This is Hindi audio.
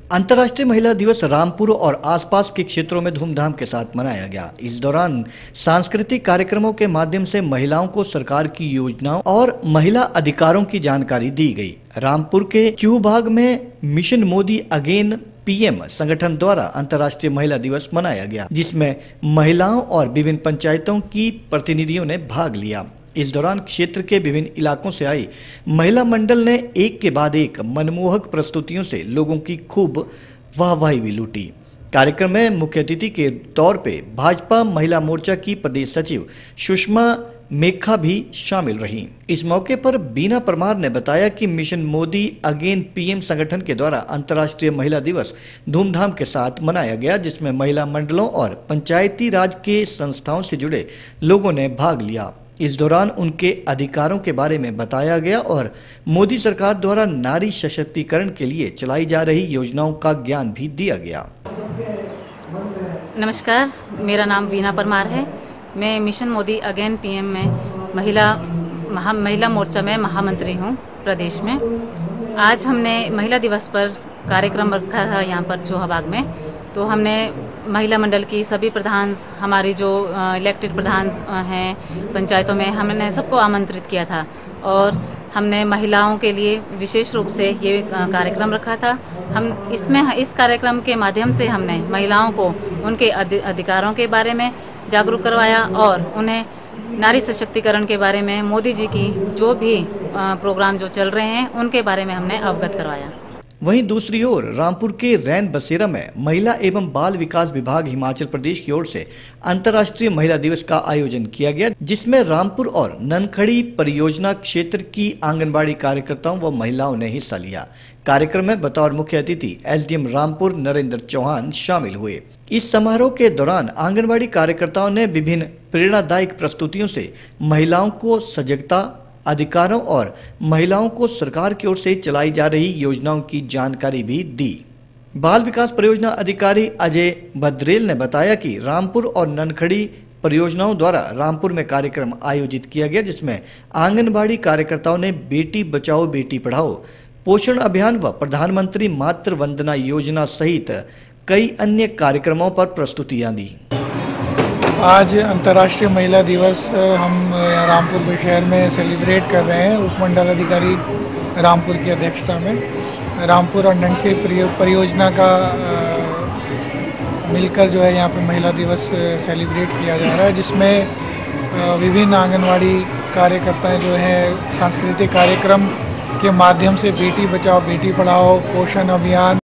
अंतर्राष्ट्रीय महिला दिवस रामपुर और आसपास के क्षेत्रों में धूमधाम के साथ मनाया गया। इस दौरान सांस्कृतिक कार्यक्रमों के माध्यम से महिलाओं को सरकार की योजनाओं और महिला अधिकारों की जानकारी दी गई। रामपुर के चूबाग में मिशन मोदी अगेन पीएम संगठन द्वारा अंतर्राष्ट्रीय महिला दिवस मनाया गया, जिसमें महिलाओं और विभिन्न पंचायतों की प्रतिनिधियों ने भाग लिया। इस दौरान क्षेत्र के विभिन्न इलाकों से आई महिला मंडल ने एक के बाद एक मनमोहक प्रस्तुतियों से लोगों की खूब वाहवाही भी लूटी। कार्यक्रम में मुख्य अतिथि के तौर पे भाजपा महिला मोर्चा की प्रदेश सचिव सुषमा मेखा भी शामिल रहीं। इस मौके पर बीना परमार ने बताया कि मिशन मोदी अगेन पीएम संगठन के द्वारा अंतर्राष्ट्रीय महिला दिवस धूमधाम के साथ मनाया गया, जिसमें महिला मंडलों और पंचायती राज के संस्थाओं से जुड़े लोगों ने भाग लिया। इस दौरान उनके अधिकारों के बारे में बताया गया और मोदी सरकार द्वारा नारी सशक्तिकरण के लिए चलाई जा रही योजनाओं का ज्ञान भी दिया गया। नमस्कार, मेरा नाम वीना परमार है। मैं मिशन मोदी अगेन पीएम में महिला मोर्चा में महामंत्री हूँ प्रदेश में। आज हमने महिला दिवस पर कार्यक्रम रखा था यहाँ पर चोहाबाग में। तो हमने महिला मंडल की सभी प्रधान, हमारी जो इलेक्टेड प्रधान हैं पंचायतों में, हमने सबको आमंत्रित किया था और हमने महिलाओं के लिए विशेष रूप से ये कार्यक्रम रखा था। इस कार्यक्रम के माध्यम से हमने महिलाओं को उनके अधिकारों के बारे में जागरूक करवाया और उन्हें नारी सशक्तिकरण के बारे में मोदी जी की जो भी प्रोग्राम जो चल रहे हैं उनके बारे में हमने अवगत करवाया। वहीं दूसरी ओर रामपुर के रैन बसेरा में महिला एवं बाल विकास विभाग हिमाचल प्रदेश की ओर से अंतर्राष्ट्रीय महिला दिवस का आयोजन किया गया, जिसमें रामपुर और ननखड़ी परियोजना क्षेत्र की आंगनबाड़ी कार्यकर्ताओं व महिलाओं ने हिस्सा लिया। कार्यक्रम में बतौर मुख्य अतिथि एसडीएम रामपुर नरेंद्र चौहान शामिल हुए। इस समारोह के दौरान आंगनबाड़ी कार्यकर्ताओं ने विभिन्न प्रेरणादायक प्रस्तुतियों से महिलाओं को सजगता, अधिकारों और महिलाओं को सरकार की ओर से चलाई जा रही योजनाओं की जानकारी भी दी। बाल विकास परियोजना अधिकारी अजय भद्रेल ने बताया कि रामपुर और ननखड़ी परियोजनाओं द्वारा रामपुर में कार्यक्रम आयोजित किया गया, जिसमें आंगनबाड़ी कार्यकर्ताओं ने बेटी बचाओ बेटी पढ़ाओ, पोषण अभियान व प्रधानमंत्री मातृ वंदना योजना सहित कई अन्य कार्यक्रमों पर प्रस्तुतियां दी। आज अंतर्राष्ट्रीय महिला दिवस हम रामपुर शहर में सेलिब्रेट कर रहे हैं। उपमंडल अधिकारी रामपुर की अध्यक्षता में रामपुर और ननखड़ी परियोजना का मिलकर जो है यहाँ पे महिला दिवस सेलिब्रेट किया जा रहा है, जिसमें विभिन्न आंगनवाड़ी कार्यकर्ताएं जो है सांस्कृतिक कार्यक्रम के माध्यम से बेटी बचाओ बेटी पढ़ाओ, पोषण अभियान